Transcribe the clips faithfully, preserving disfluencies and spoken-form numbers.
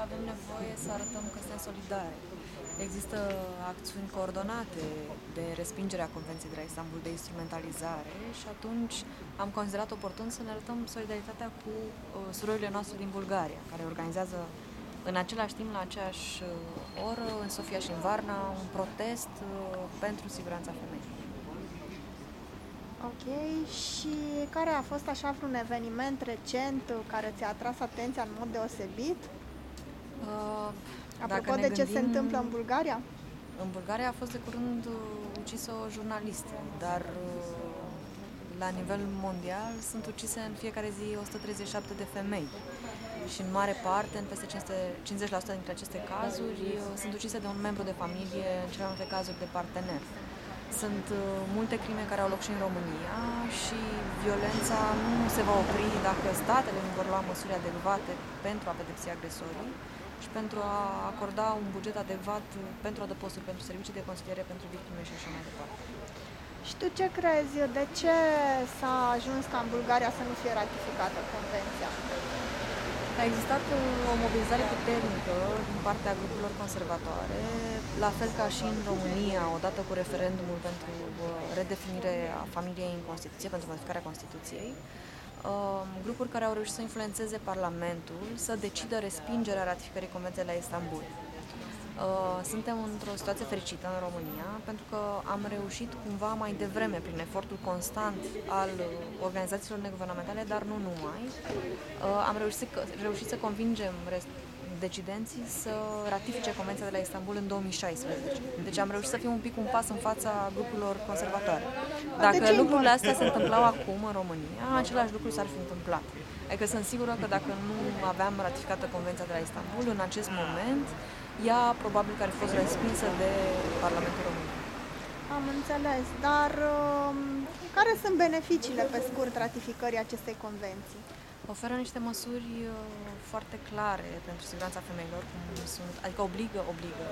avem nevoie să arătăm că suntem solidari. Există acțiuni coordonate de respingere a Convenției de la Istanbul, de instrumentalizare și atunci am considerat oportun să ne arătăm solidaritatea cu uh, surorile noastre din Bulgaria, care organizează în același timp, la aceeași uh, oră, în Sofia și în Varna, un protest uh, pentru siguranța femeii. Ok, și care a fost așa vreun eveniment recent care ți-a atras atenția în mod deosebit? Uh, Apropo de ce gândim, se întâmplă în Bulgaria? În Bulgaria a fost de curând uh, ucisă o jurnalistă, dar uh, la nivel mondial sunt ucise în fiecare zi o sută treizeci și șapte de femei și în mare parte, în peste cincizeci la sută dintre aceste cazuri, uh, sunt ucise de un membru de familie, în cele mai multe cazuri de partener. Sunt uh, multe crime care au loc și în România și violența nu se va opri dacă statele nu vor lua măsuri adecvate pentru a pedepsi agresorii și pentru a acorda un buget adecvat pentru adăposturi, pentru servicii de consiliere, pentru victime și așa mai departe. Și tu ce crezi? De ce s-a ajuns ca în Bulgaria să nu fie ratificată convenția? A existat o mobilizare puternică din partea grupurilor conservatoare, la fel ca și în România, odată cu referendumul pentru redefinirea familiei în Constituție, pentru modificarea Constituției, grupuri care au reușit să influențeze Parlamentul să decidă respingerea ratificării Convenției la Istanbul. Suntem într-o situație fericită în România pentru că am reușit cumva mai devreme, prin efortul constant al organizațiilor neguvernamentale, dar nu numai, am reușit, reușit să convingem decidenții să ratifice Convenția de la Istanbul în două mii șaisprezece. Deci am reușit să fim un pic un pas în fața grupurilor conservatoare. Dacă lucrurile astea se întâmplau acum în România, același lucru s-ar fi întâmplat. Adică sunt sigură că dacă nu aveam ratificată Convenția de la Istanbul, în acest moment, ea probabil că ar fi fost respinsă de Parlamentul Român. Am înțeles, dar um, care sunt beneficiile pe scurt ratificării acestei convenții? Oferă niște măsuri uh, foarte clare pentru siguranța femeilor, cum sunt, adică obligă, obligă,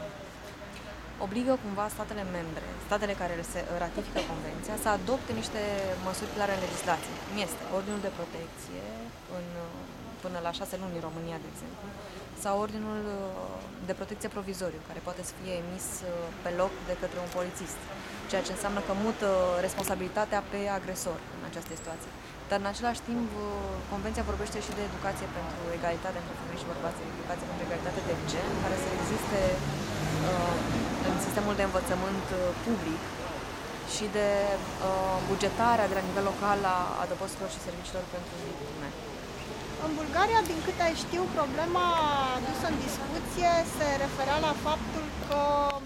obligă cumva statele membre, statele care se ratifică convenția, să adopte niște măsuri clare în legislație. Cum este ordinul de protecție în, până la șase luni în România, de exemplu, sau ordinul de protecție provizoriu, care poate să fie emis pe loc de către un polițist, ceea ce înseamnă că mută responsabilitatea pe agresor în această situație. Dar în același timp, Convenția vorbește și de educație pentru egalitate între femei și bărbați, educație pentru egalitate de gen, care să existe uh, în sistemul de învățământ public și de uh, bugetarea de la nivel local a adăposturilor și serviciilor pentru victime. În Bulgaria, din câte știu, problema adusă în discuție se referea la faptul că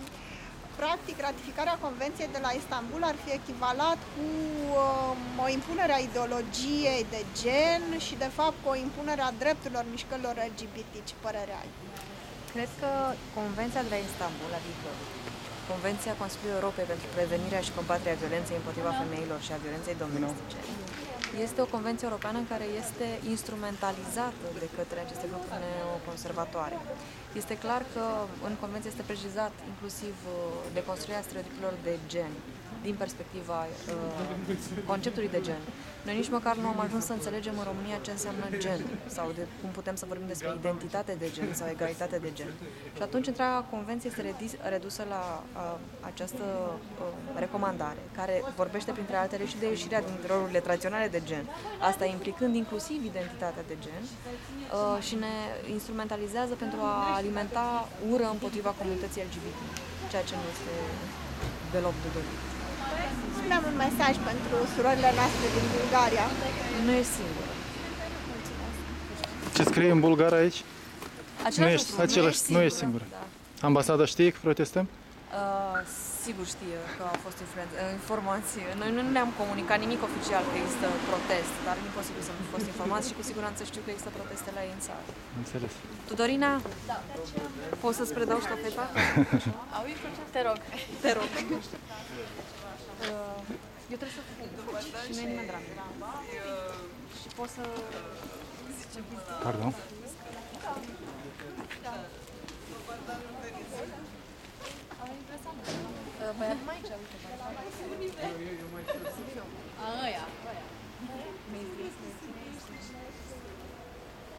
practic ratificarea Convenției de la Istanbul ar fi echivalat cu um, o impunere a ideologiei de gen și de fapt cu o impunere a drepturilor mișcărilor L G B T. Ce părere ai? Cred că Convenția de la Istanbul, adică Convenția Consiliului Europei pentru prevenirea și combaterea violenței împotriva femeilor și a violenței domestice, este o convenție europeană care este instrumentalizată de către aceste grupuri neoconservatoare. Este clar că în convenție este precizat inclusiv deconstruirea stereotipelor de gen din perspectiva uh, conceptului de gen. Noi nici măcar nu am ajuns să înțelegem în România ce înseamnă gen sau de cum putem să vorbim despre identitate de gen sau egalitate de gen. Și atunci întreaga convenție este redusă la uh, această uh, recomandare, care vorbește printre altele și de ieșirea din rolurile tradiționale de gen, asta implicând inclusiv identitatea de gen uh, și ne instrumentalizează pentru a alimenta ură împotriva comunității L G B T, ceea ce nu este deloc de dorit. Spuneam un mesaj pentru surorile noastre din Bulgaria. Nu e singură. Ce scrie în bulgar aici? Același nu ești, lucru, același, nu nu e ești singură. singură. Da. Ambasada știe că protestăm? Uh, sigur știe că au fost influențe, informații. Noi nu ne-am comunicat nimic oficial că există protest, dar e imposibil să nu fi fost informați și cu siguranță știu că există proteste la ei în țară. Înțeles. Tudorina, poți să-ți predau ștafeta? Te rog. Te rog. Uh, eu trebuie să fug și nu e nimeni drag. Și poți să... Pardon? Mai avem aici, uite.